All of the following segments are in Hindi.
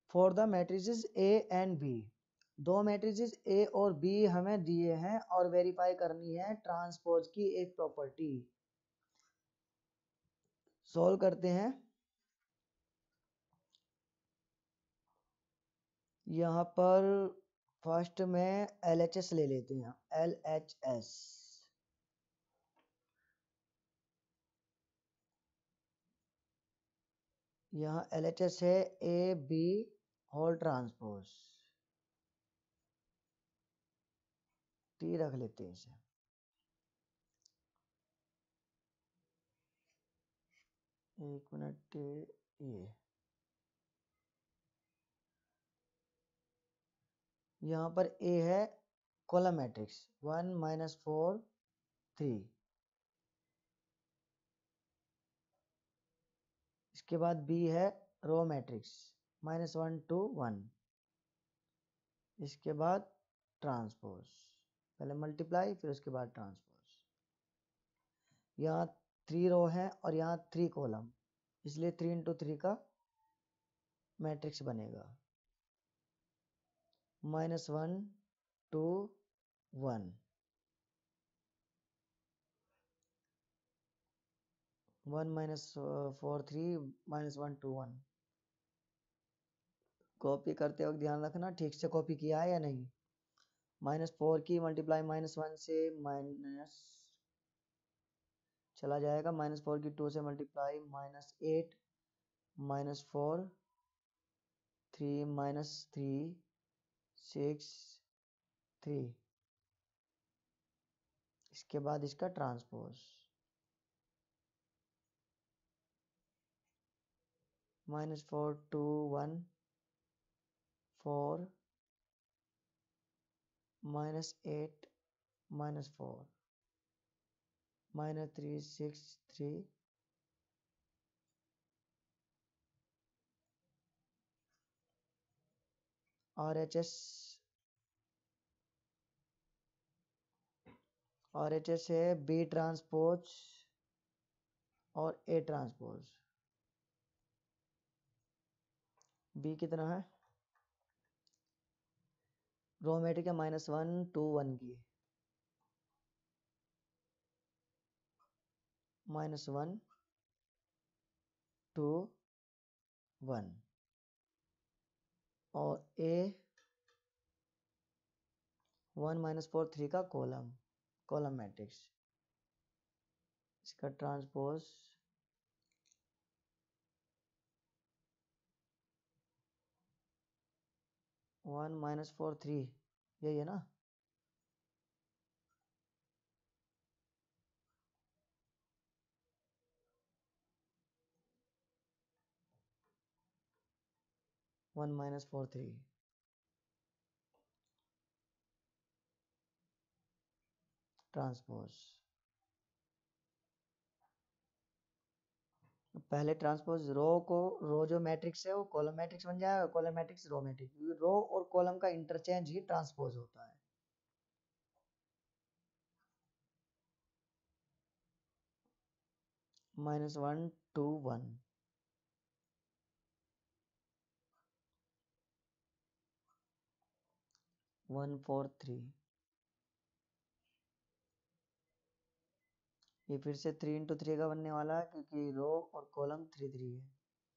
For the matrices A and B, दो मैट्रिसेस ए और बी हमें दिए हैं और वेरीफाई करनी है ट्रांसपोज की एक प्रॉपर्टी। सॉल्व करते हैं। यहाँ पर फर्स्ट में LHS ले लेते हैं, LHS। यहाँ LHS है A B whole transpose, T रख लेते हैं इसे। एक मिनट, ये यहाँ पर ए है कॉलम मैट्रिक्स 1 - 4 3, इसके बाद बी है रो मैट्रिक्स -1 2 1, इसके बाद ट्रांसपोज, पहले मल्टीप्लाई फिर उसके बाद ट्रांसपोज। यहाँ 3 रो है और यहाँ 3 कॉलम, इसलिए 3 × 3 का मैट्रिक्स बनेगा -1 2 1, 1 - 4 3 -1 2 1। कॉपी करते वक्त ध्यान रखना ठीक से कॉपी किया है या नहीं। -4 की मल्टीप्लाई -1 से माइनस चला जाएगा, -4 की 2 से मल्टीप्लाई -8 -4 3 -3 6 3, इसके बाद इसका ट्रांसपोज -4 2 1 4 -8 -4 -3 6 3, RHS है B ट्रांसपोज और A ट्रांसपोज। B कितना है, रो मैट्रिक्स है -1 2 1 की, -1 2 1, और A 1 -4 3 का कॉलम मैट्रिक्स, इसका ट्रांसपोज 1 -4 3, यही है ना। वन -4 3 ट्रांसपोज, पहले ट्रांसपोज रो जो मैट्रिक्स है वो कॉलम मैट्रिक्स बन जाएगा, column matrix row matrix, row और कॉलम का इंटरचेंज ही ट्रांसपोज होता है। -1 2 1, 1 4 3, ये फिर से 3 × 3 का बनने वाला है क्योंकि रो और कॉलम 3 3 है।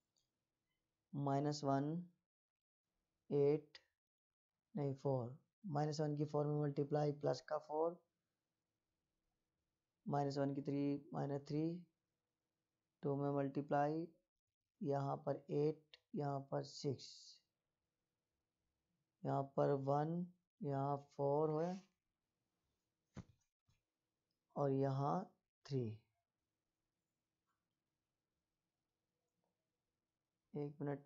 -1 8 नहीं 4, -1 की 4 में मल्टीप्लाई प्लस का 4, -1 की 3 -3, 2 में मल्टीप्लाई, यहाँ पर 8 यहाँ पर 6, यहाँ पर 1 यहाँ 4 है और यहाँ 3। एक मिनट,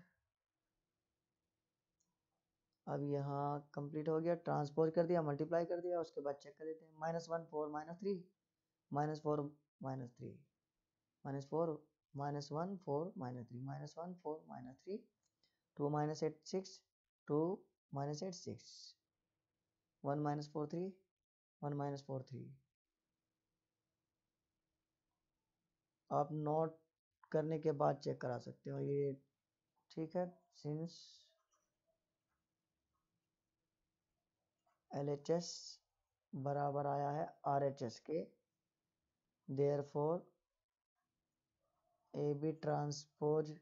अब यहाँ कंप्लीट हो गया, ट्रांसपोज कर दिया, मल्टीप्लाई कर दिया, उसके बाद चेक कर लेते हैं। -1 4 -3 -4 -3 -4 -1 4 -3 -1 4 -3 2 -8 6 2 -8 6 1 -4 3 1 -4 3। आप नोट करने के बाद चेक करा सकते हो, ये ठीक है। सिंस LHS बराबर आया है RHS के, therefore AB transpose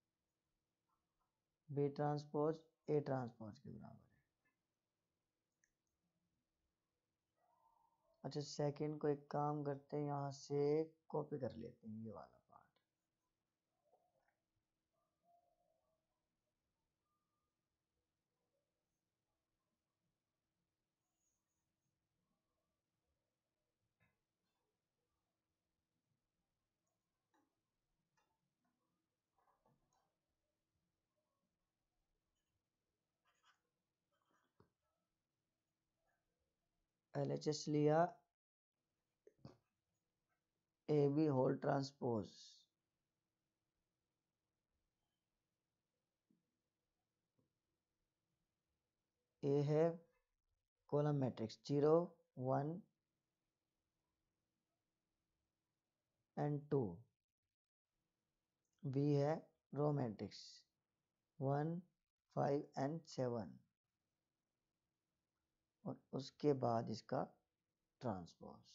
B transpose A transpose के बराबर है। अच्छा सेकंड को एक काम करते हैं, यहाँ से कॉपी कर लेते हैं ये वाला पार्ट। LHS लिया AB होल ट्रांसपोज, A है कॉलम मैट्रिक्स 0 1 and 2, B है रो मैट्रिक्स 1 5 and 7, और उसके बाद इसका ट्रांसपोज।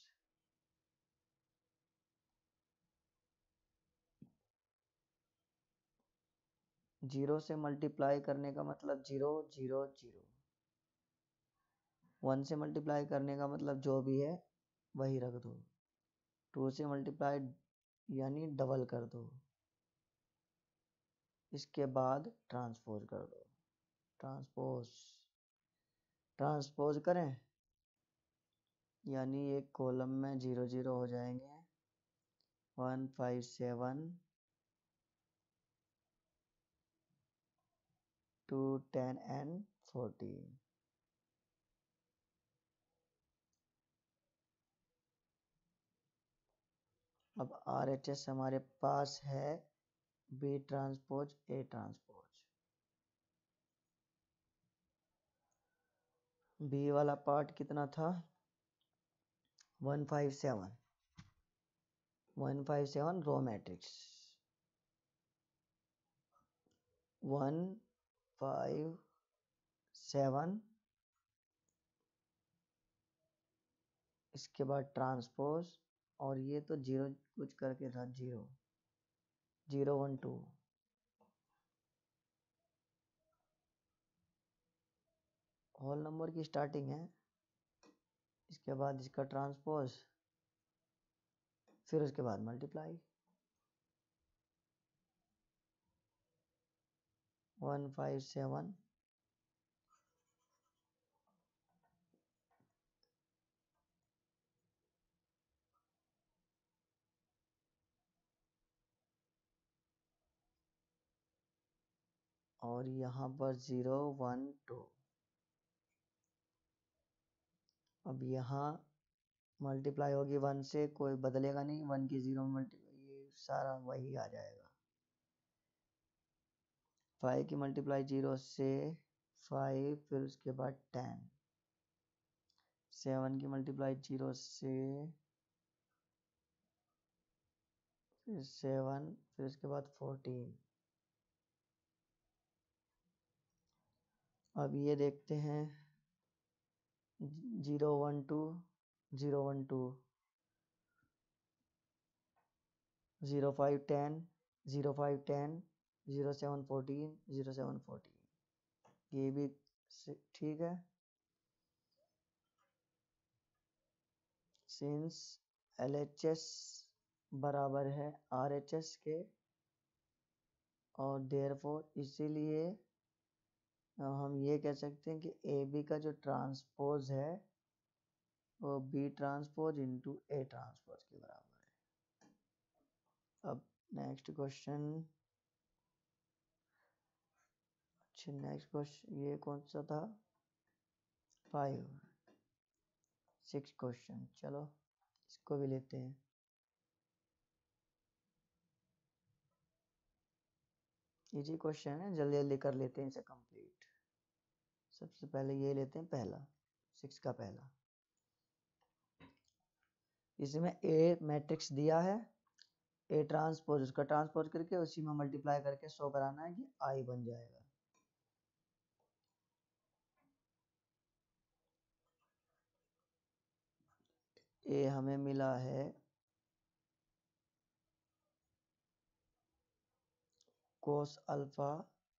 जीरो से मल्टीप्लाई करने का मतलब 0 0 0, 1 से मल्टीप्लाई करने का मतलब जो भी है वही रख दो, 2 से मल्टीप्लाई यानी डबल कर दो, इसके बाद ट्रांसपोज कर दो। ट्रांसपोज करें यानी एक कॉलम में 0 0 हो जाएंगे, 1 5 7 2 10 and 14। अब RHS हमारे पास है B transpose A transpose. B वाला पार्ट कितना था 157 रो मैट्रिक्स 157, इसके बाद ट्रांसपोज, और ये तो 0 कुछ करके था 0 0 1 2, होल नंबर की स्टार्टिंग है, इसके बाद इसका ट्रांसपोज, फिर उसके बाद मल्टीप्लाई 157 और यहाँ पर 0 1 2। अब यहाँ मल्टीप्लाई होगी 1 से, कोई बदलेगा नहीं, 1 की 0 मल्टीप्लाई ये सारा वही आ जाएगा। 5 की मल्टीप्लाई 0 से 5, फिर उसके बाद 10, 7 की मल्टीप्लाई 0 से फिर 7, फिर उसके बाद 14। अब ये देखते हैं 0 1 2 0 1 2, 0 5 10 0 5 10, 0 7 14 0 7 14, ये भी ठीक है। सिंस LHS बराबर है RHS के, और देयरफॉर इसीलिए हम ये कह सकते हैं कि AB का जो ट्रांसपोज है वो B transpose into A transpose के बराबर है। अब नेक्स्ट क्वेश्चन, अच्छा नेक्स्ट क्वेश्चन ये कौन सा था 5 6 क्वेश्चन, चलो इसको भी लेते हैं। इजी क्वेश्चन है, जल्दी जल्दी कर लेते हैं इसे कंप्लीट। सबसे पहले ये लेते हैं पहला 6 का पहला, इसमें A मैट्रिक्स दिया है, A ट्रांसपोज उसका ट्रांसपोज करके उसी में मल्टीप्लाई करके शो कराना है कि I बन जाएगा। ए हमें मिला है cos alpha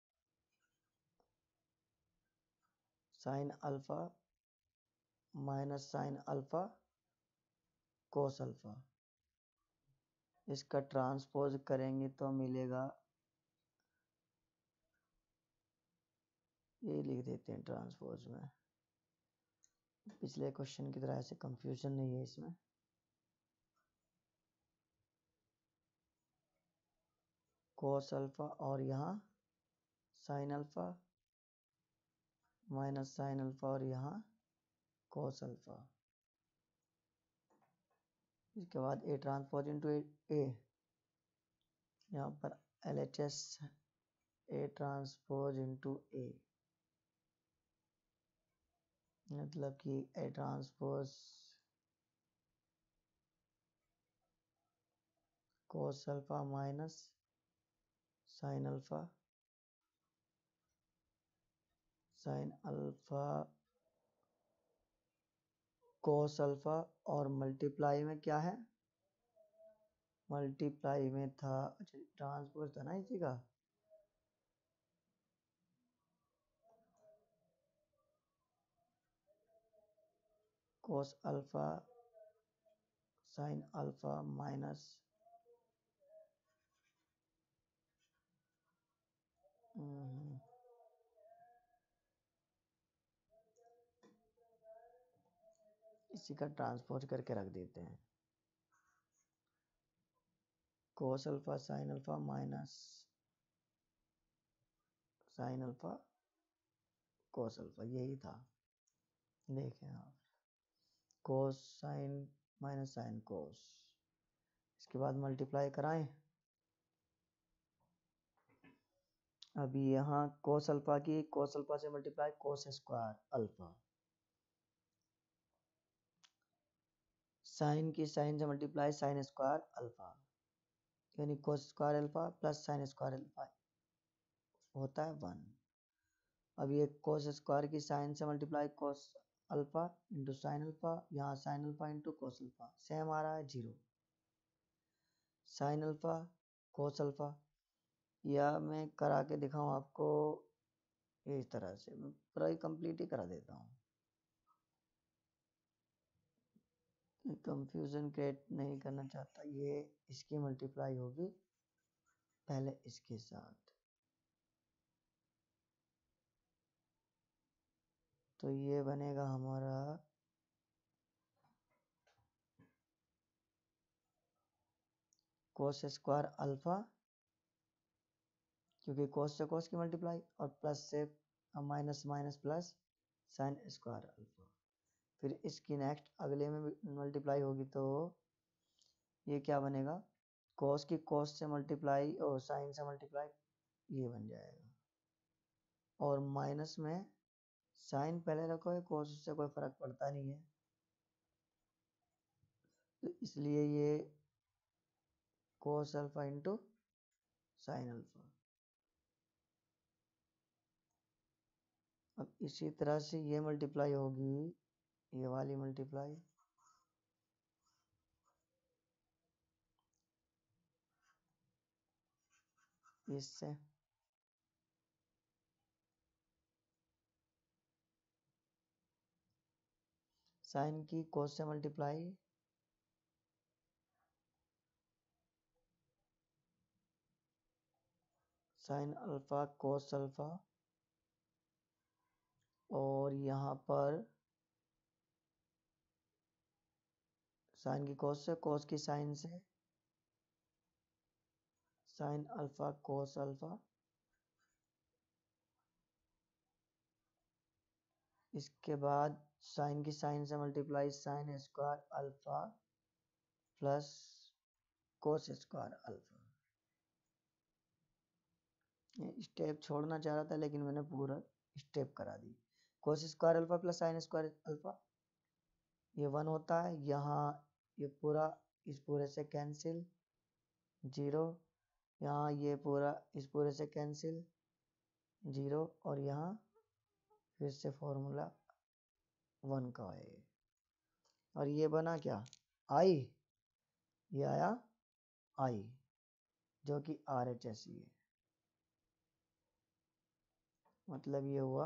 sine alpha minus sine alpha cos alpha. इसका ट्रांसपोज करेंगे तो मिलेगा, ये लिख देते हैं ट्रांसपोज में, पिछले क्वेश्चन की तरह ऐसे कंफ्यूजन नहीं है इसमें। कोस अल्फा और यहाँ sine alpha minus sine alpha और यहाँ कोस अल्फा। इसके बाद ए ट्रांसपोज इंटू ए, यहाँ पर LHS A transpose into A, मतलब कि A transpose cos alpha minus sine alpha cos alpha, और मल्टीप्लाई में क्या है, मल्टीप्लाई में था, अच्छा ट्रांसपोज था ना इसी का, cos alpha sine alpha minus इसी का ट्रांसपोज करके रख देते हैं, cos alpha sine alpha minus sine alpha cos alpha, यही था। देखें आप, cos sine minus sine cos, इसके बाद मल्टीप्लाई कराएं। अभी यहाँ कोस अल्फा की कोस अल्फा से multiply cos square alpha, sine की साइन से मल्टीप्लाई साइन स्क्वायर अल्फा, यानी cos square alpha plus sine square alpha होता है 1। अब ये कोस स्क्वायर की साइन से multiply cos alpha into sine alpha, यहाँ sine alpha into cos alpha, same आ रहा है 0। साइन अल्फा कोस अल्फा, या मैं करा के दिखाऊं आपको, इस तरह से मैं पूरा ही कंप्लीट ही करा देता हूँ, कंफ्यूजन क्रिएट नहीं करना चाहता। ये इसकी मल्टीप्लाई होगी पहले इसके साथ, तो ये बनेगा हमारा कोस स्क्वायर अल्फा, क्योंकि कोस से कोस की मल्टीप्लाई, और प्लस से minus minus plus sine square alpha. फिर इसकी नेक्स्ट अगले में मल्टीप्लाई होगी तो ये क्या बनेगा, कोस की कोस से मल्टीप्लाई और साइन से मल्टीप्लाई, ये बन जाएगा। और माइनस में साइन पहले रखो है, कोस से कोई फर्क पड़ता नहीं है, तो इसलिए ये cos alpha into sine alpha. अब इसी तरह से ये मल्टीप्लाई होगी, ये वाली मल्टीप्लाई, इससे साइन की कोस से multiply sine alpha cos alpha, और यहाँ पर साइन की कोस से कोस की साइन से साइन अल्फा कोस अल्फा, इसके बाद साइन की साइन से multiply sine square alpha plus cos square alpha. Step छोड़ना चाह रहा था लेकिन मैंने पूरा स्टेप करा दी। Cos square alpha plus sine square alpha, ये 1 होता है, यहाँ ये पूरा इस पूरे से कैंसिल 0, यहाँ ये पूरा इस पूरे से कैंसिल 0, और यहाँ फिर से फॉर्मूला 1 का है। और ये बना क्या, आई, ये आया आई, जो कि RHS ही है। मतलब ये हुआ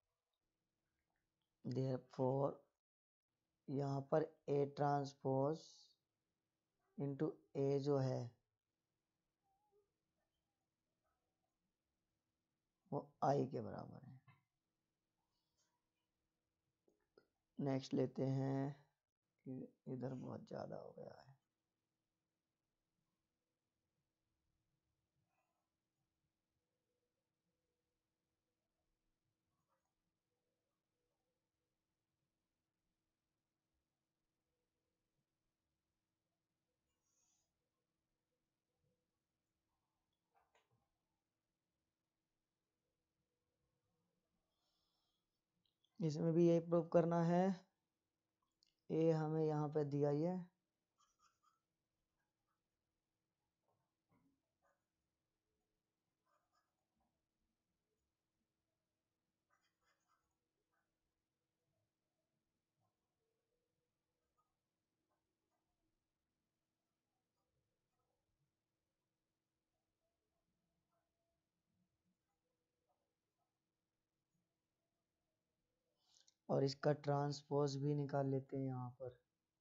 देयरफॉर यहाँ पर A ट्रांसपोज इंटू A जो है वो I के बराबर है। नेक्स्ट लेते हैं, इधर बहुत ज़्यादा हो गया है। इसमें भी यही प्रूव करना है। ए हमें यहाँ पे दिया ही है, और इसका ट्रांसपोज भी निकाल लेते हैं यहाँ पर।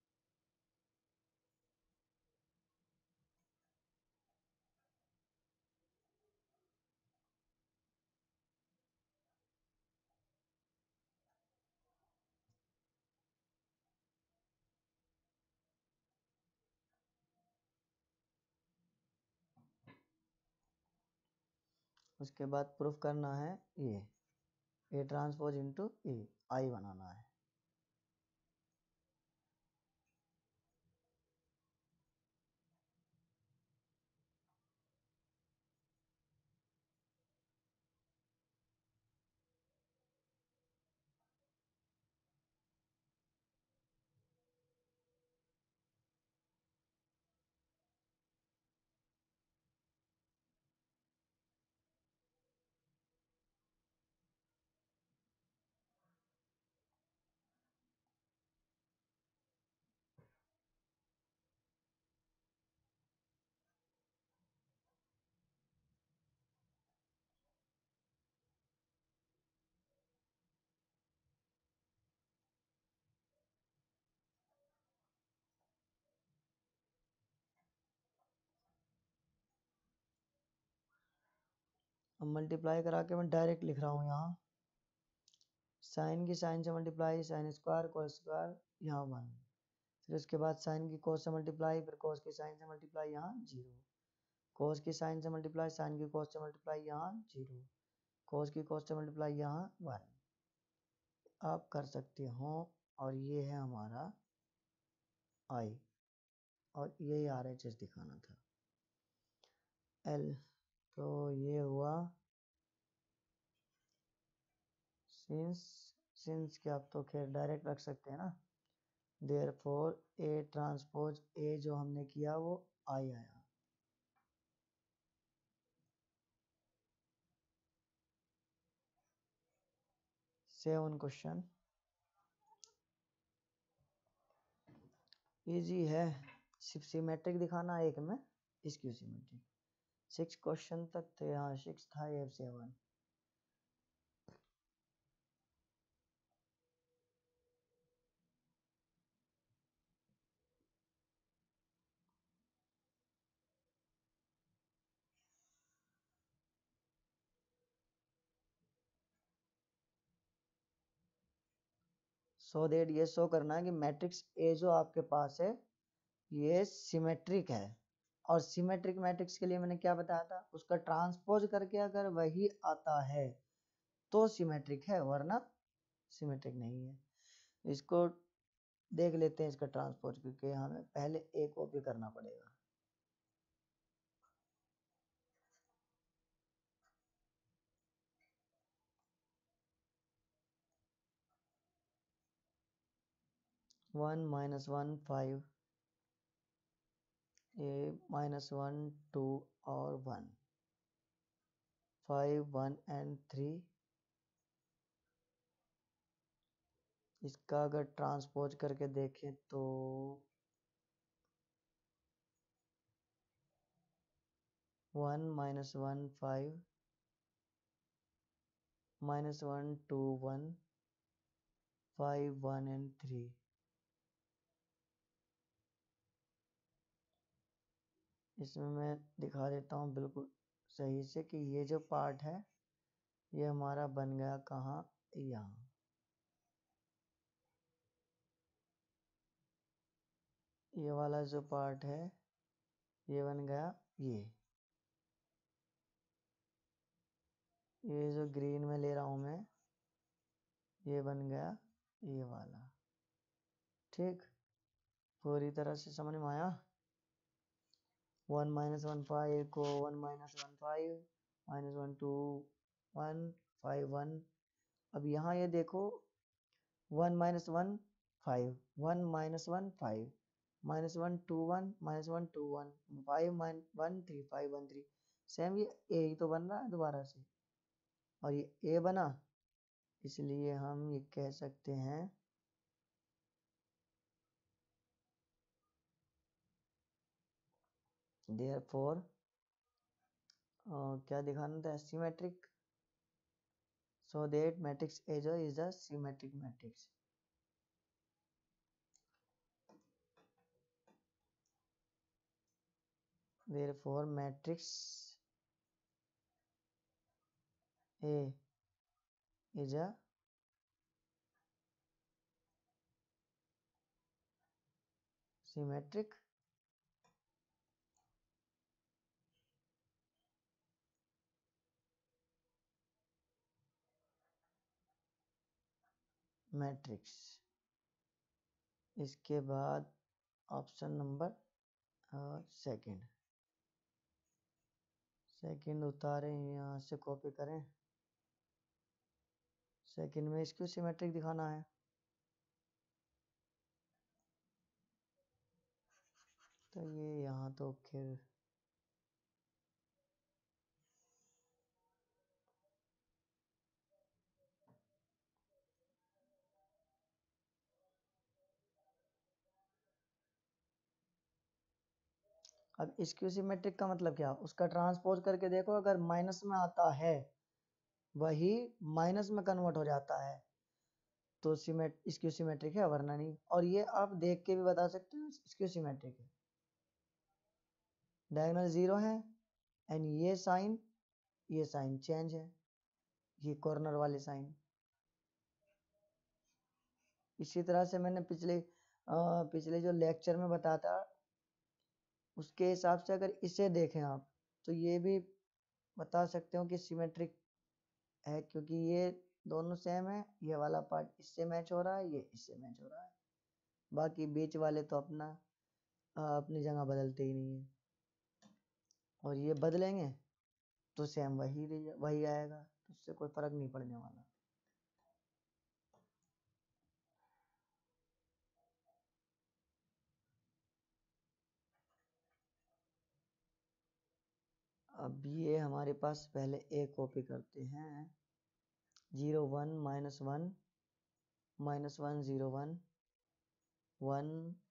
उसके बाद प्रूफ करना है ये ए ट्रांसपोज इंटू ए, आई बनाना है। अब मल्टीप्लाई करा के मैं डायरेक्ट लिख रहा हूँ यहाँ, साइन की साइन से multiply, sine square cos square यहाँ 1, फिर उसके बाद साइन की कोस से मल्टीप्लाई, फिर कोस की साइन से मल्टीप्लाई यहाँ 0, कोस की साइन से मल्टीप्लाई, साइन की कोस से मल्टीप्लाई यहाँ 0, कोस की कोस से मल्टीप्लाई यहाँ 1। आप कर सकते हो, और ये है हमारा आई, और यही RHS दिखाना था L। तो ये हुआ सिंस, सिंस के आप तो खैर डायरेक्ट रख सकते हैं ना, देयरफॉर ए ट्रांसपोज ए जो हमने किया वो आई आया। सेवन क्वेश्चन इजी है, सिर्फ सिमेट्रिक दिखाना एक में, इसकी सिमेट्रिक। 6 क्वेश्चन तक थे, यहाँ 6 था, ये 7। सो दैट ये शो करना है कि मैट्रिक्स ए जो आपके पास है ये सिमेट्रिक है, और सिमेट्रिक मैट्रिक्स के लिए मैंने क्या बताया था, उसका ट्रांसपोज करके अगर वही आता है तो सिमेट्रिक है, वरना सिमेट्रिक नहीं है। इसको देख लेते हैं इसका ट्रांसपोज, क्योंकि हमें पहले ए कॉपी करना पड़ेगा। One minus one 5, A minus 1 2 और 1, 5 1 एंड 3। इसका अगर ट्रांसपोज करके देखें तो 1 minus 1 5 minus 1 2 1 5 1 and 3। इसमें मैं दिखा देता हूँ बिल्कुल सही से कि ये जो पार्ट है ये हमारा बन गया कहाँ, यहाँ। ये वाला जो पार्ट है ये बन गया ये जो ग्रीन में ले रहा हूँ मैं ये बन गया ये वाला। ठीक, पूरी तरह से समझ में आया। 1 minus 1 5 को 1 minus 1 5 minus 1 2 1 5 1। अब यहाँ ये देखो 1 minus 1 5 1 minus 1 5 minus 1 2 1 minus 1 2 1 5 1 3 5 1 3। Same ये ए ही तो बन रहा है दोबारा से, और ये ए बना, इसलिए हम ये कह सकते हैं therefore क्या दिखाना था, symmetric, so that matrix A is a symmetric matrix। therefore matrix A is a symmetric matrix. इसके बाद ऑप्शन नंबर सेकंड उतारें, यहाँ से कॉपी करें। सेकंड में इसको सिमेट्रिक दिखाना है, तो ये यहाँ तो फिर अब इसक्यू सिमेट्रिक का मतलब क्या, उसका ट्रांसपोज करके देखो, अगर माइनस में आता है वही माइनस में कन्वर्ट हो जाता है तो इसक्यू सिमेट्रिक है, वरना नहीं। और ये आप देख के भी बता सकते हो इसक्यू सिमेट्रिक है। डायगोनल 0 है एंड ये साइन चेंज है, ये कॉर्नर वाले साइन। इसी तरह से मैंने पिछले जो लेक्चर में बताया था उसके हिसाब से अगर इसे देखें आप तो ये भी बता सकते हो कि सिमेट्रिक है, क्योंकि ये दोनों सेम है। ये वाला पार्ट इससे मैच हो रहा है, ये इससे मैच हो रहा है, बाकी बीच वाले तो अपनी जगह बदलते ही नहीं है। और ये बदलेंगे तो सेम वही आएगा, तो उससे कोई फर्क नहीं पड़ने वाला। अब ये हमारे पास पहले ए कॉपी करते हैं। 0 1 -1 -1 0 1 1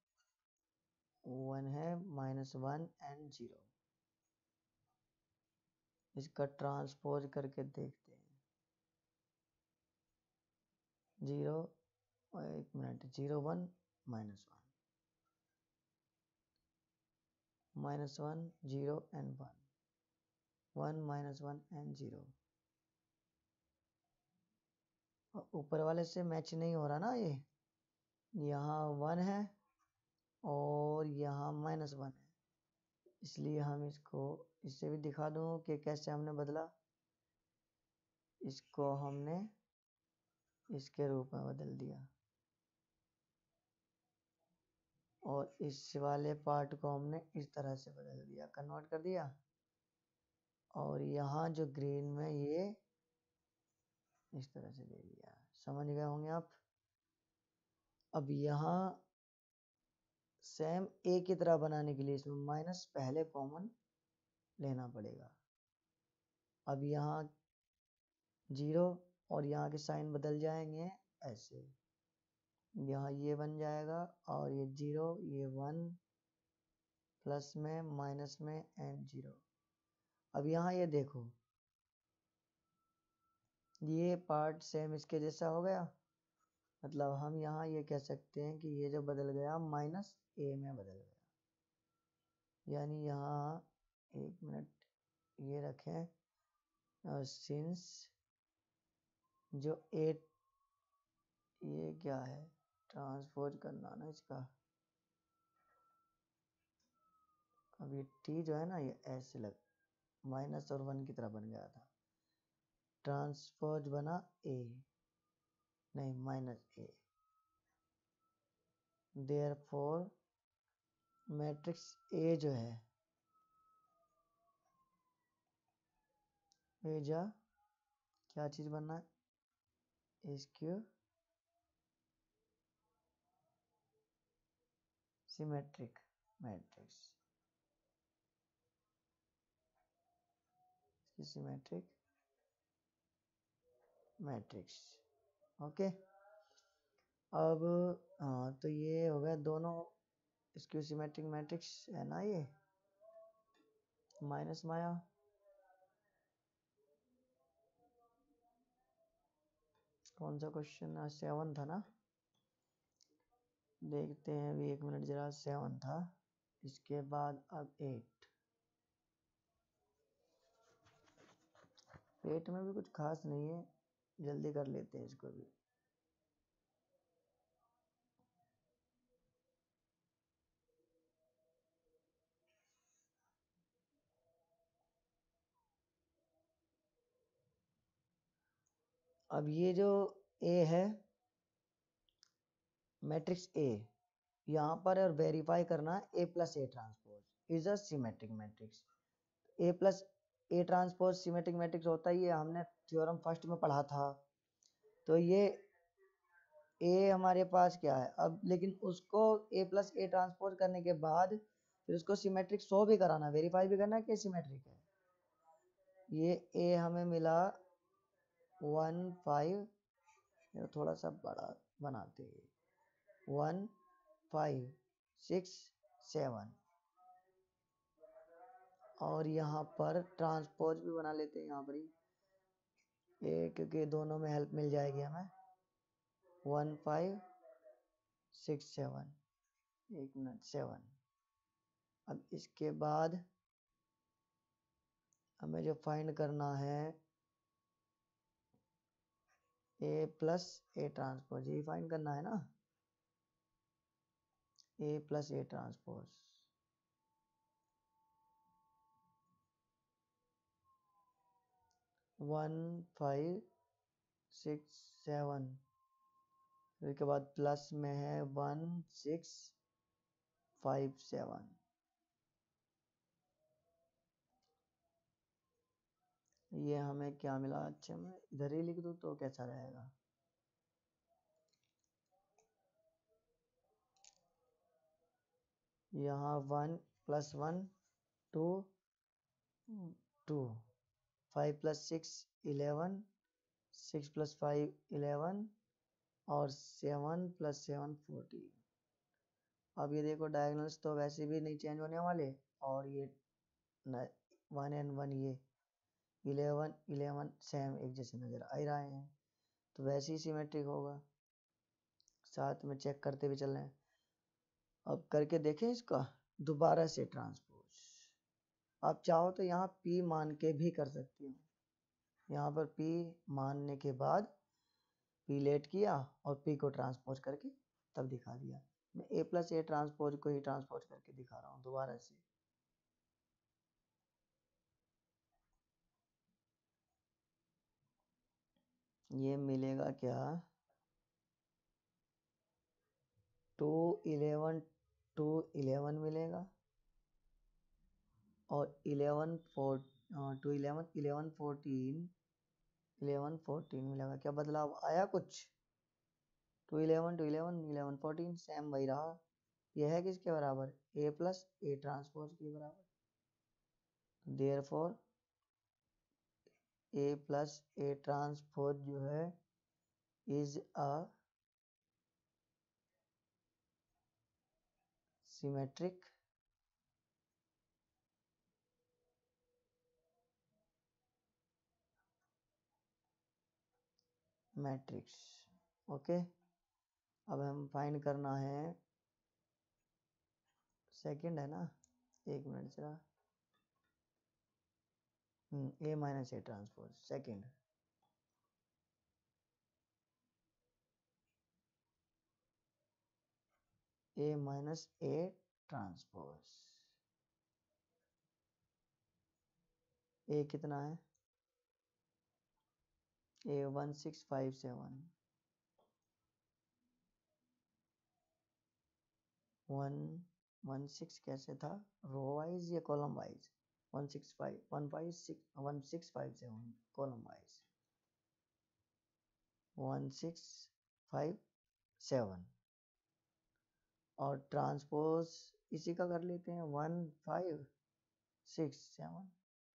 1 है -1 एंड 0। इसका ट्रांसपोज करके देखते हैं। 0 1 मिनट 0 1 -1 -1 0 एंड 1 1 -1 एंड 0। ऊपर वाले से मैच नहीं हो रहा ना, ये यहाँ 1 है और यहाँ -1 है, इसलिए हम इससे भी दिखा दूँ कि कैसे हमने बदला। इसको हमने इसके रूप में बदल दिया और इस वाले पार्ट को हमने इस तरह से बदल दिया, कन्वर्ट कर दिया। और यहाँ जो ग्रीन में ये इस तरह से दे दिया, समझ गए होंगे आप। अब यहाँ सेम ए की तरह बनाने के लिए इसमें माइनस पहले कॉमन लेना पड़ेगा। अब यहाँ 0 और यहाँ के साइन बदल जाएंगे ऐसे, यहाँ ये बन जाएगा और ये 0 ये 1 प्लस में माइनस में एंड 0। अब यहाँ ये देखो, ये पार्ट सेम इसके जैसा हो गया, मतलब हम यहाँ ये कह सकते हैं कि ये जो बदल गया माइनस ए में बदल गया। यानी यहाँ 1 मिनट ये रखें, सिंस जो 8, ये क्या है, ट्रांसपोज करना ना इसका। अब ये टी जो है ना ये ऐसे लग माइनस और 1 की तरह बन गया था, ट्रांसपोज बना ए, नहीं minus A, therefore matrix A जो है ए जा क्या चीज बनना है, skew symmetric matrix, symmetric matrix. Okay, अब हाँ तो ये हो गया दोनों स्क्यू सिमेट्रिक मैट्रिक्स है ना, ये माइनस माया। कौन सा क्वेश्चन, 7 था ना, देखते हैं अभी 1 मिनट जरा, 7 था, इसके बाद अब 8। 8 में भी कुछ खास नहीं है, जल्दी कर लेते हैं इसको भी। अब ये जो ए है मैट्रिक्स ए, यहाँ पर और वेरीफाई करना है A plus A transpose is a symmetric matrix. A plus A transpose symmetric matrix होता है, ये हमने थ्योरम फर्स्ट में पढ़ा था। तो ये ए हमारे पास क्या है अब, लेकिन उसको ए प्लस ए ट्रांसपोज करने के बाद फिर उसको सिमेट्रिक शो भी कराना, वेरीफाई भी करना कि सिमेट्रिक है। ये ए हमें मिला 1 5, थोड़ा सा बड़ा बनाते हैं, 1 5 6 7, और यहाँ पर ट्रांसपोज भी बना लेते हैं यहाँ पर ही ए, क्योंकि दोनों में हेल्प मिल जाएगी हमें। 1 5 6 7, 1 मिनट 7। अब इसके बाद हमें जो फाइंड करना है ए प्लस ए ट्रांसपोज, यही फाइंड करना है ना, A plus A transpose. One 5 6 7, उसके बाद प्लस में है 1 6 5 7। ये हमें क्या मिला, अच्छा मैं इधर ही लिख दूँ तो कैसा रहेगा, यहाँ 1 प्लस 1 2 2, 5 प्लस 6 11, 6 प्लस 5 11, और 7 प्लस 7 14। अब ये देखो डायगोनल्स तो वैसे भी नहीं चेंज होने वाले, और ये 1 एंड 1 ये 11 11 सेम एक जैसे नजर आ ही रहे हैं, तो वैसे ही सिमेट्रिक होगा, साथ में चेक करते भी चल रहे हैं। अब करके देखें इसका दोबारा से ट्रांसपोज। आप चाहो तो यहाँ P मान के भी कर सकती हो, यहाँ पर P मानने के बाद P लेट किया और P को ट्रांसपोज करके तब दिखा दिया। मैं A प्लस ए ट्रांसपोज को ही ट्रांसपोज करके दिखा रहा हूँ दोबारा से। ये मिलेगा क्या, 2 11 2 11 मिलेगा, और 11 4 2 11 11 14 11 14 मिलेगा। क्या बदलाव आया कुछ, 2 11 2 11 11 14 सेम वही रहा। यह है किसके बराबर, ए प्लस ए ट्रांसपोज के बराबर। Therefore A plus A transpose जो है is a symmetric matrix. Okay, अब हम फाइंड करना है, सेकंड है ना, एक मिनट जरा, A minus A transpose second, A minus A transpose, A कितना है, ए 1657, 116 कैसे था, रो वाइज या कॉलम वाइज, 1657 कॉलम वाइज 1657, और ट्रांसपोज इसी का कर लेते हैं 1567।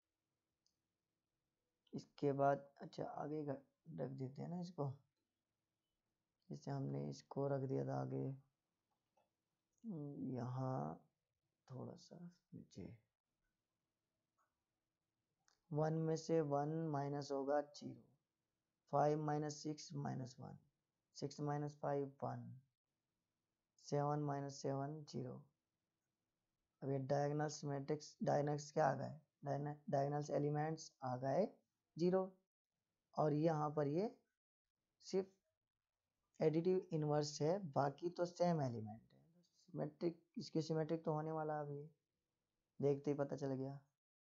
इसके बाद अच्छा आगे रख देते हैं ना इसको, जैसे हमने इसको रख दिया था आगे, यहाँ थोड़ा सा नीचे, 1 में से 1 माइनस होगा 0, 5 माइनस 6 माइनस 1, 6 माइनस 5 1, 7 माइनस 7 0। अब ये डायगोनल्स मैट्रिक्स, डायगोनल्स क्या आ गए, डायगोनल्स एलिमेंट्स आ गए 0, और यहाँ पर ये सिर्फ एडिटिव इनवर्स है, बाकी तो सेम एलिमेंट है। सिमेट्रिक, इसकी सिमेट्रिक तो होने वाला अभी देखते ही पता चल गया।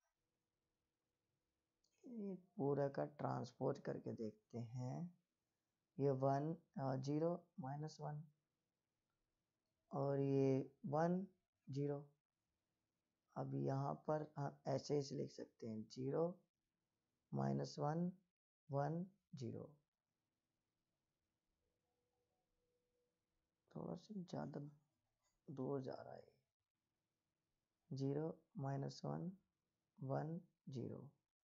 ये पूरा का ट्रांसपोज करके देखते हैं, ये 1 0 माइनस 1, और ये 1 0। अब यहाँ पर हम ऐसे ही लिख सकते हैं 0 माइनस 1 1 0, थोड़ा सा ज़्यादा दूर जा रहा है, 0 माइनस 1 1 0।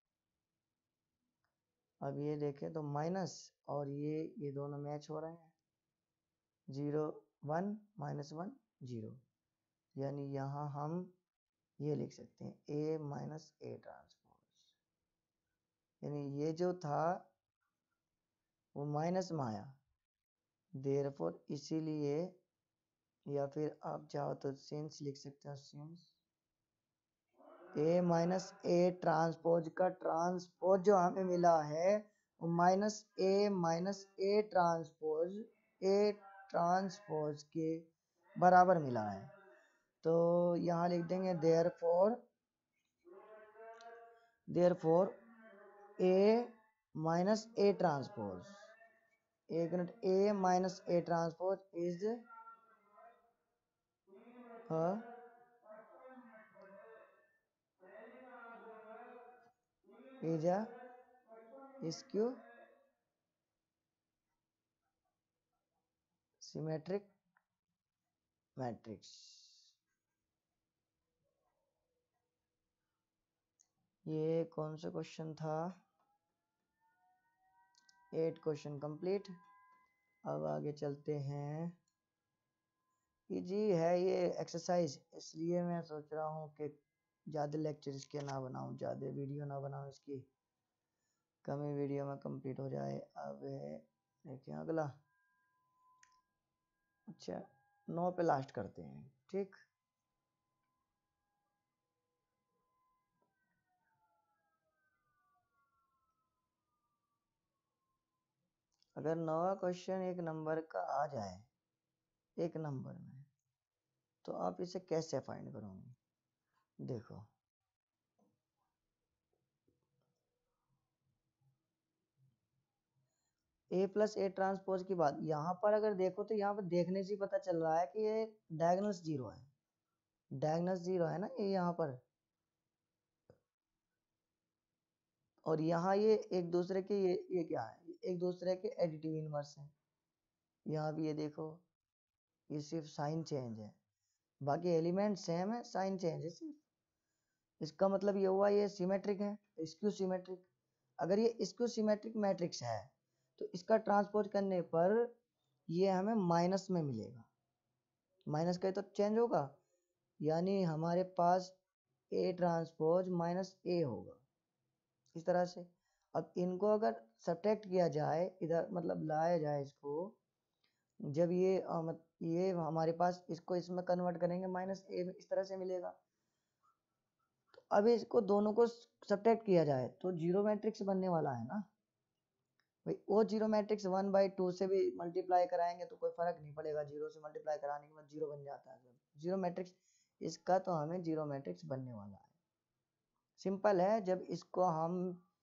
अब ये देखें तो माइनस और ये दोनों मैच हो रहे हैं, 0 1 माइनस 1 0, यानी यहाँ हम ये लिख सकते हैं ए माइनस ए ट्रांसपोज, यानी ये जो था वो माइनस में आया, देयरफॉर इसीलिए, या फिर आप चाहो तो सिंस लिख सकते हो, since A minus A transpose का ट्रांसपोज जो हमें मिला है वो माइनस ए ट्रांसपोज के बराबर मिला है। तो यहाँ लिख देंगे therefore A minus A transpose, एक minute, A minus A transpose is skew symmetric matrix. ये कौन सा क्वेश्चन था, 8 क्वेश्चन कंप्लीट। अब आगे चलते हैं, इजी है ये एक्सरसाइज, इसलिए मैं सोच रहा हूँ कि ज़्यादा लेक्चर इसके ना बनाऊँ, ज़्यादा वीडियो ना बनाऊँ, इसकी कम ही वीडियो में कंप्लीट हो जाए। अब देखिए अगला, अच्छा 9 पे लास्ट करते हैं, ठीक। अगर 9वां क्वेश्चन एक नंबर का आ जाए, एक नंबर में, तो आप इसे कैसे फाइंड करोगे, देखो ए प्लस ए ट्रांसपोज की बात, यहाँ पर अगर देखो तो यहाँ पर देखने से पता चल रहा है कि ये डायगोनल्स 0 है, डायगोनल्स 0 है ना ये यहाँ पर, और यहाँ ये एक दूसरे के, ये क्या है, एक दूसरे के एडिटिव इनवर्स है। यहाँ भी ये देखो, ये सिर्फ साइन चेंज है, बाकी एलिमेंट सेम है, साइन चेंज है सिर्फ। इसका मतलब ये हुआ ये सिमेट्रिक है, स्क्यू सिमेट्रिक। अगर ये स्क्यू सिमेट्रिक मैट्रिक्स है तो इसका ट्रांसपोज करने पर ये हमें माइनस में मिलेगा, माइनस का तो चेंज होगा, यानी हमारे पास ए ट्रांसपोज माइनस ए होगा, इस तरह से। अब इनको अगर सब्ट्रैक्ट किया जाए, इधर मतलब लाया जाए इसको, जब ये ये हमारे पास इसको इसमें कन्वर्ट करेंगे माइनस ए इस तरह से मिलेगा। तो अब इसको दोनों को सब्ट्रैक्ट किया जाए तो जीरो मैट्रिक्स बनने वाला है ना भाई। वो जीरो मैट्रिक्स 1/2 से भी मल्टीप्लाई कराएंगे तो कोई फर्क नहीं पड़ेगा, जीरो से मल्टीप्लाई कराने के बाद जीरो बन जाता है जीरो मैट्रिक्स। इसका तो हमें जीरो मैट्रिक्स बनने वाला है। सिंपल है, जब इसको हम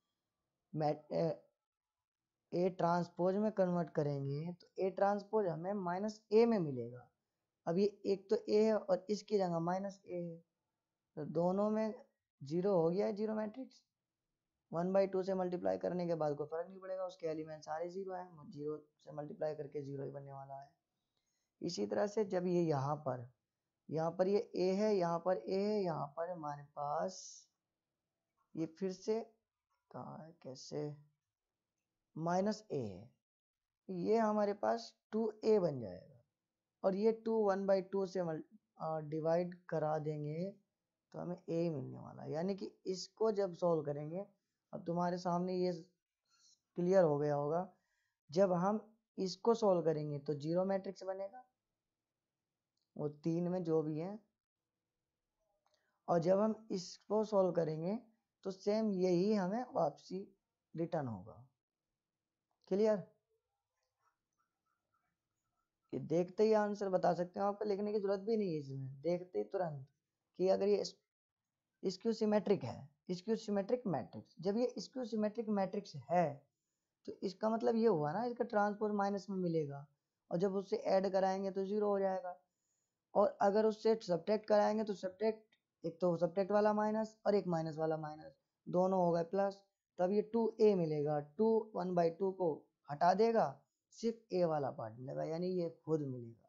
ए ट्रांसपोज में कन्वर्ट करेंगे तो ए ट्रांसपोज हमें माइनस ए में मिलेगा। अब ये एक तो ए है और इसकी जगह माइनस ए है, तो दोनों में जीरो हो गया है जीरो मैट्रिक्स। 1/2 से मल्टीप्लाई करने के बाद कोई फर्क नहीं पड़ेगा, उसके एलिमेंट सारे जीरो हैं, जीरो से मल्टीप्लाई करके जीरो ही बनने वाला है। इसी तरह से जब ये यहाँ पर ये ए है, यहाँ पर ए है, यहाँ पर हमारे पास ये फिर से कहाँ है कैसे माइनस ए है, ये हमारे पास 2a बन जाएगा। और ये 1/2 से डिवाइड करा देंगे तो हमें a मिलने वाला है। यानी कि इसको जब सॉल्व करेंगे, अब तुम्हारे सामने ये क्लियर हो गया होगा, जब हम इसको सॉल्व करेंगे तो जीरो मैट्रिक्स बनेगा वो तीन में जो भी है, और जब हम इसको सॉल्व करेंगे तो सेम यही हमें वापसी रिटर्न होगा। क्लियर? कि देखते ही आंसर बता सकते हो, आपको लिखने की जरूरत भी नहीं है इसमें, देखते ही तुरंत कि अगर ये स्क्यू सिमेट्रिक है, स्क्यू सिमेट्रिक मैट्रिक्स, जब ये स्क्यू सिमेट्रिक मैट्रिक्स है तो इसका मतलब ये हुआ ना इसका ट्रांसपोज माइनस में मिलेगा, और जब उससे ऐड कराएंगे तो जीरो हो जाएगा, और अगर उससे सब्ट्रैक्ट कराएंगे तो सब्ट्रैक्ट, एक तो सब्ट्रैक्ट वाला माइनस और एक माइनस वाला माइनस, दोनों हो गए प्लस, तब ये 2a मिलेगा। 1/2 को हटा देगा, सिर्फ a वाला पार्ट मिलेगा, यानी ये खुद मिलेगा।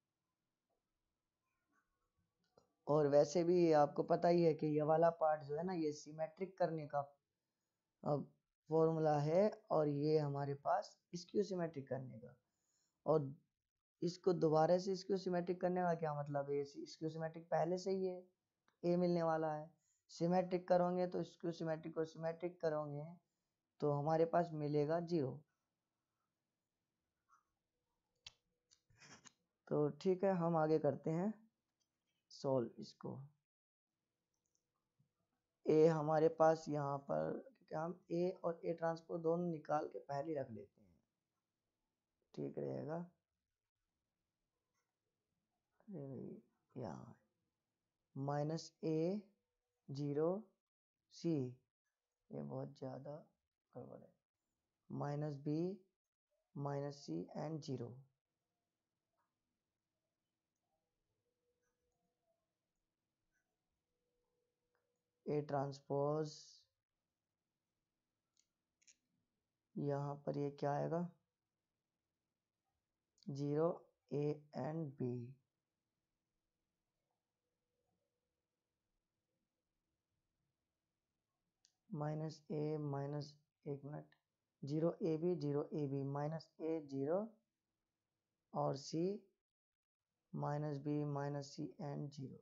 और वैसे भी आपको पता ही है कि ये वाला पार्ट जो है ना, ये सिमेट्रिक करने का फॉर्मूला है, और ये हमारे पास स्क्यू सिमेट्रिक करने का। और इसको दोबारा से स्क्यू सिमेट्रिक करने का क्या मतलब है, स्क्यू सिमेट्रिक पहले से ही है, ए मिलने वाला है। सिमेट्रिक करोगे तो स्क्यू सिमेट्रिक को सिमेट्रिक करोगे तो हमारे पास मिलेगा जीरो। तो ठीक है, हम आगे करते हैं सॉल्व इसको। ए हमारे पास यहाँ पर क्या, हम ए और ए ट्रांसपोज दोनों निकाल के पहले रख लेते हैं, ठीक रहेगा। यहाँ माइनस ए जीरो सी, ये बहुत ज़्यादा गड़बड़ है, minus B minus C and zero. A transpose यहाँ पर ये क्या आएगा, zero A and B, minus A minus, एक minute, zero A B minus A zero, और C minus B minus C and zero.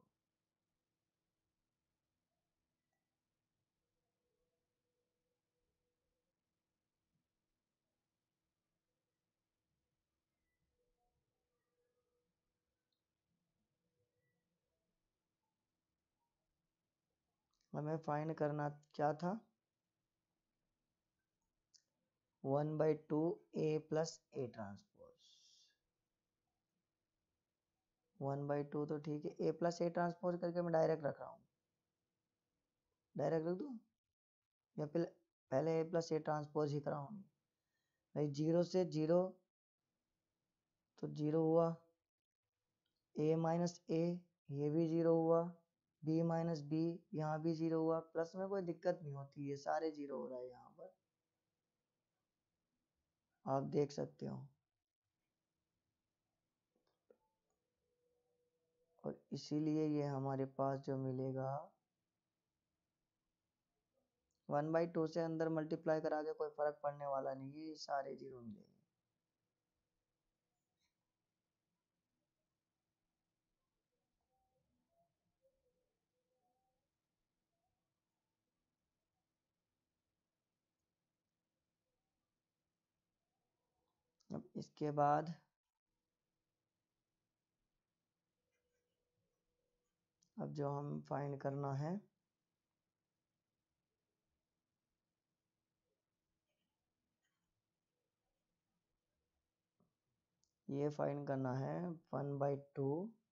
हमें फाइंड करना क्या था, 1/2 ए प्लस ए ट्रांसपोज। 1/2 तो ठीक है, ए प्लस ए ट्रांसपोज करके मैं डायरेक्ट रख रहा हूँ, डायरेक्ट रख दूँ या पहले ए प्लस ए ट्रांसपोज ही कराऊंगी भाई। जीरो से जीरो तो जीरो हुआ, ए माइनस ए ये भी जीरो हुआ, बी माइनस बी यहाँ भी जीरो हुआ, प्लस में कोई दिक्कत नहीं होती, ये सारे जीरो हो रहा है यहाँ पर, आप देख सकते हो। और इसीलिए ये हमारे पास जो मिलेगा 1/2 से अंदर मल्टीप्लाई करा के कोई फर्क पड़ने वाला नहीं है, ये सारे जीरो मिलेंगे। अब इसके बाद अब जो हम फाइंड करना है ये फाइंड करना है 1/2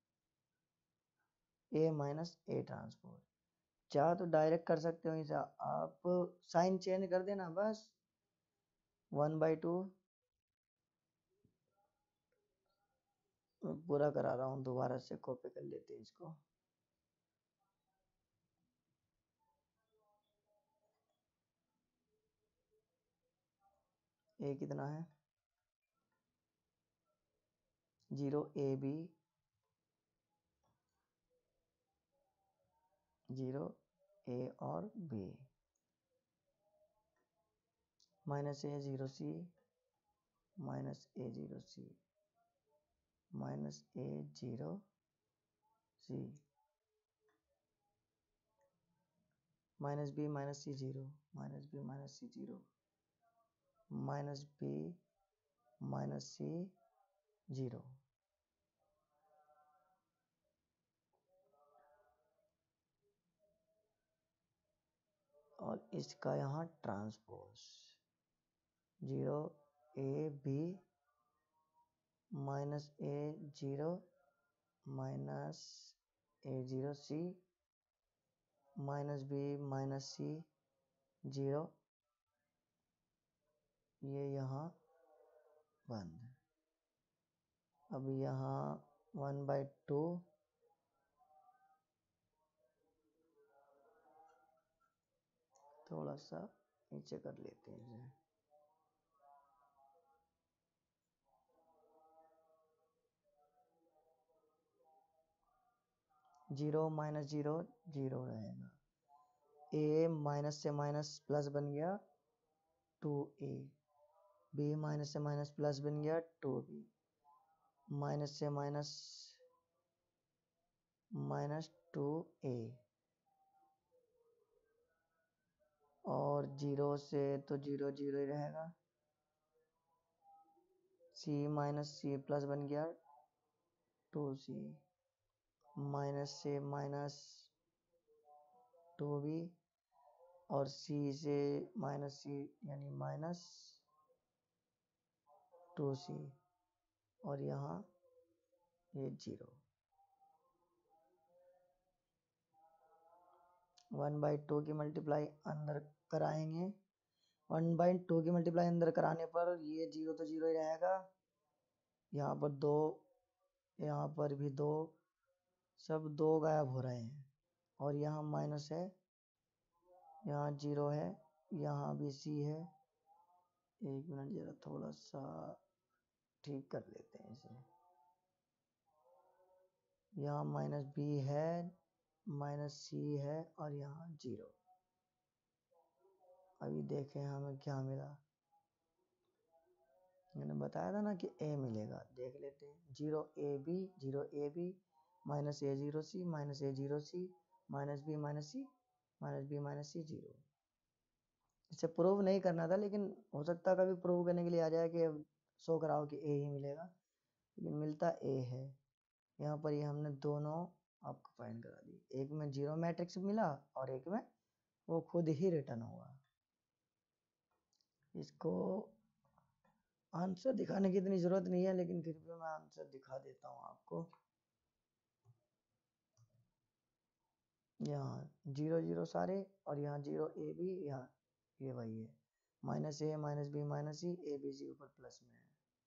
a माइनस ए ट्रांसपोज। चाह तो डायरेक्ट कर सकते हो इसे, आप साइन चेंज कर देना बस। 1/2 पूरा करा रहा हूँ, दोबारा से कॉपी कर लेते हैं इसको। ए कितना है 0 ए बी 0 ए और B minus A 0 C minus A 0 C minus A 0 C minus B minus C 0 minus B minus C 0 minus B minus C 0। और इसका यहाँ transpose 0 A B minus A 0 minus A 0 C minus B minus C 0, ये यहाँ बंद। अब यहाँ 1/2 थोड़ा सा नीचे कर लेते हैं इसे। जीरो माइनस जीरो जीरो रहेगा। ए माइनस से माइनस प्लस बन गया 2a, बी माइनस से माइनस प्लस बन गया 2b, माइनस से माइनस माइनस 2a, और जीरो से तो जीरो जीरो ही रहेगा। c माइनस सी प्लस बन गया 2c, माइनस से माइनस 2b, और c से माइनस c यानी माइनस 2c, और यहाँ ये 0। 1/2 की मल्टीप्लाई अंदर कराएंगे। 1/2 की मल्टीप्लाई अंदर कराने पर ये 0 तो 0 ही रहेगा। यहाँ पर 2, यहाँ पर भी 2, सब 2 गायब हो रहे हैं। और यहाँ माइनस है, यहाँ 0 है, यहाँ भी c है। एक मिनट जरा थोड़ा सा ठीक कर लेते हैं इसे। यहाँ माइनस b है, माइनस c है, और यहाँ 0। अभी देखें हमें क्या मिला। मैंने बताया था ना कि a मिलेगा, देख लेते हैं। 0 a b minus A 0 C minus A 0 C minus B minus C minus B minus C 0। इसे प्रूव नहीं करना था, लेकिन हो सकता है कभी प्रूव करने के लिए आ जाए कि शो कराओ कि a ही मिलेगा, लेकिन मिलता a है। यहाँ पर ये हमने दोनों आपको फाइंड करा दी। एक में 0 मैट्रिक्स मिला और एक में वो खुद ही रिटर्न हुआ। इसको आंसर दिखाने की इतनी जरूरत नहीं है, लेकिन फिर भी मैं आंसर दिखा देता हूँ आपको। यहाँ 0 0 सारे, और यहाँ 0 ए बी, यहाँ ये वही है। Minus A minus B minus C, A B C ऊपर प्लस में है,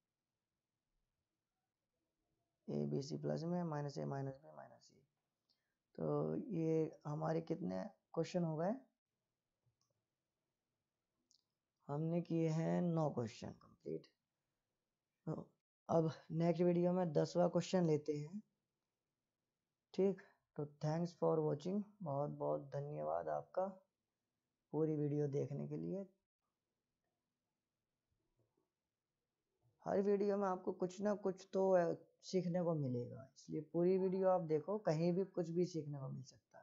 ए बी सी प्लस में, minus A minus B minus C. तो ये हमारे कितने क्वेश्चन हो गए? हमने किए हैं 9 क्वेश्चन कंप्लीट। अब नेक्स्ट वीडियो में 10वां क्वेश्चन लेते हैं। ठीक, तो थैंक्स फॉर वॉचिंग, बहुत बहुत धन्यवाद आपका पूरी वीडियो देखने के लिए। हर वीडियो में आपको कुछ ना कुछ तो सीखने को मिलेगा, इसलिए पूरी वीडियो आप देखो, कहीं भी कुछ भी सीखने को मिल सकता है।